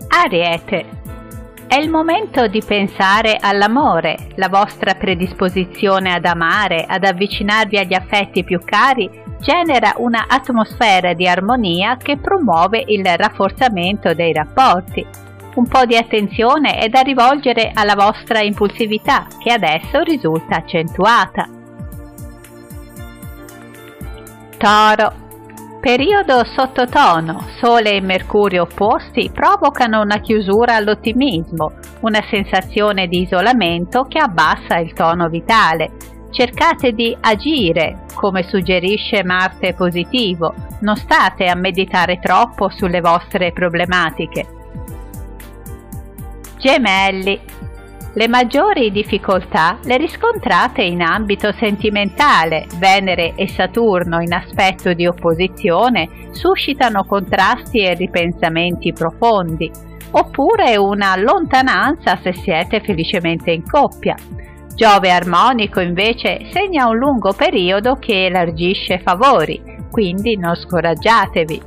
Ariete. È il momento di pensare all'amore. La vostra predisposizione ad amare, ad avvicinarvi agli affetti più cari, genera una atmosfera di armonia che promuove il rafforzamento dei rapporti. Un po' di attenzione è da rivolgere alla vostra impulsività, che adesso risulta accentuata. Toro. Periodo sottotono. Sole e Mercurio opposti provocano una chiusura all'ottimismo, una sensazione di isolamento che abbassa il tono vitale. Cercate di agire, come suggerisce Marte positivo, non state a meditare troppo sulle vostre problematiche. Gemelli. Le maggiori difficoltà le riscontrate in ambito sentimentale. Venere e Saturno in aspetto di opposizione suscitano contrasti e ripensamenti profondi, oppure una lontananza se siete felicemente in coppia. Giove armonico invece segna un lungo periodo che elargisce favori, quindi non scoraggiatevi.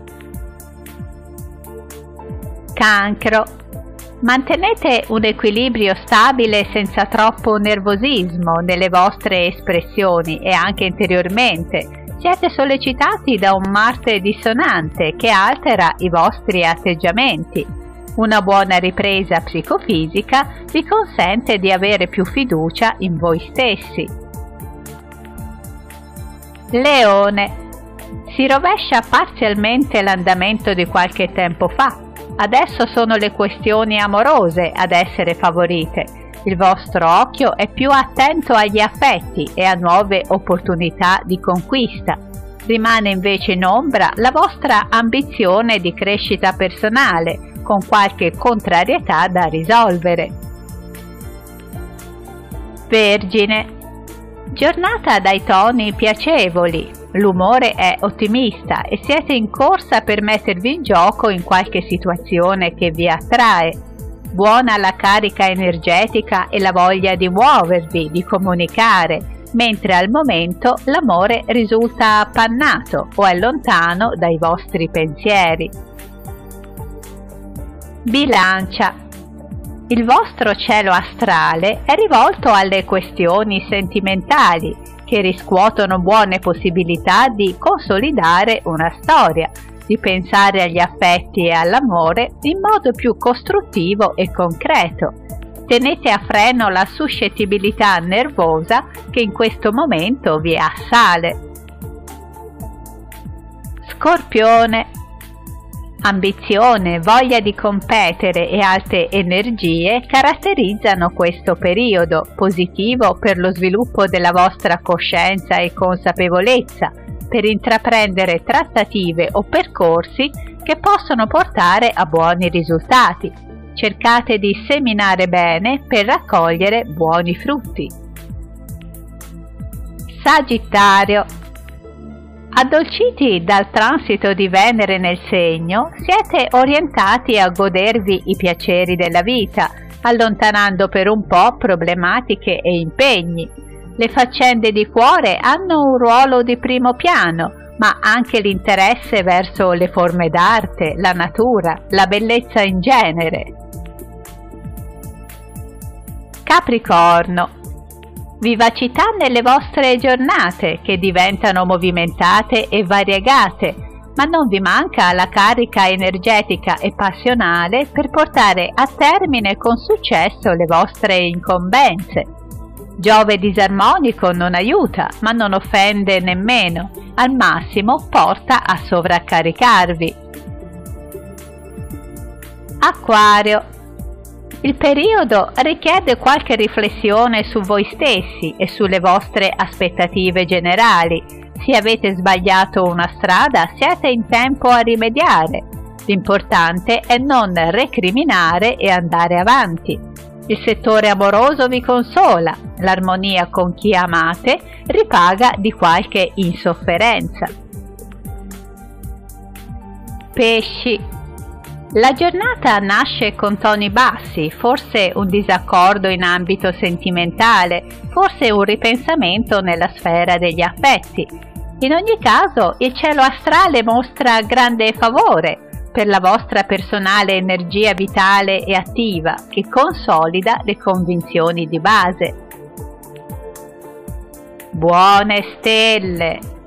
Cancro. Mantenete un equilibrio stabile senza troppo nervosismo nelle vostre espressioni e anche interiormente. Siete sollecitati da un Marte dissonante che altera i vostri atteggiamenti. Una buona ripresa psicofisica vi consente di avere più fiducia in voi stessi. Leone. Si rovescia parzialmente l'andamento di qualche tempo fa. Adesso sono le questioni amorose ad essere favorite. Il vostro occhio è più attento agli affetti e a nuove opportunità di conquista. Rimane invece in ombra la vostra ambizione di crescita personale, con qualche contrarietà da risolvere. Vergine. Giornata dai toni piacevoli. L'umore è ottimista e siete in corsa per mettervi in gioco in qualche situazione che vi attrae. Buona la carica energetica e la voglia di muovervi, di comunicare, mentre al momento l'amore risulta appannato o è lontano dai vostri pensieri. Bilancia. Il vostro cielo astrale è rivolto alle questioni sentimentali, che riscuotono buone possibilità di consolidare una storia, di pensare agli affetti e all'amore in modo più costruttivo e concreto. Tenete a freno la suscettibilità nervosa che in questo momento vi assale. Scorpione. Ambizione, voglia di competere e alte energie caratterizzano questo periodo, positivo per lo sviluppo della vostra coscienza e consapevolezza, per intraprendere trattative o percorsi che possono portare a buoni risultati. Cercate di seminare bene per raccogliere buoni frutti. Sagittario. Addolciti dal transito di Venere nel segno, siete orientati a godervi i piaceri della vita, allontanando per un po' problematiche e impegni. Le faccende di cuore hanno un ruolo di primo piano, ma anche l'interesse verso le forme d'arte, la natura, la bellezza in genere. Capricorno. Vivacità nelle vostre giornate che diventano movimentate e variegate, ma non vi manca la carica energetica e passionale per portare a termine con successo le vostre incombenze. Giove disarmonico non aiuta, ma non offende nemmeno, al massimo porta a sovraccaricarvi. Acquario. Il periodo richiede qualche riflessione su voi stessi e sulle vostre aspettative generali. Se avete sbagliato una strada, siete in tempo a rimediare. L'importante è non recriminare e andare avanti. Il settore amoroso vi consola, l'armonia con chi amate ripaga di qualche insofferenza. Pesci. La giornata nasce con toni bassi, forse un disaccordo in ambito sentimentale, forse un ripensamento nella sfera degli affetti. In ogni caso, il cielo astrale mostra grande favore. per la vostra personale energia vitale e attiva che consolida le convinzioni di base. Buone stelle!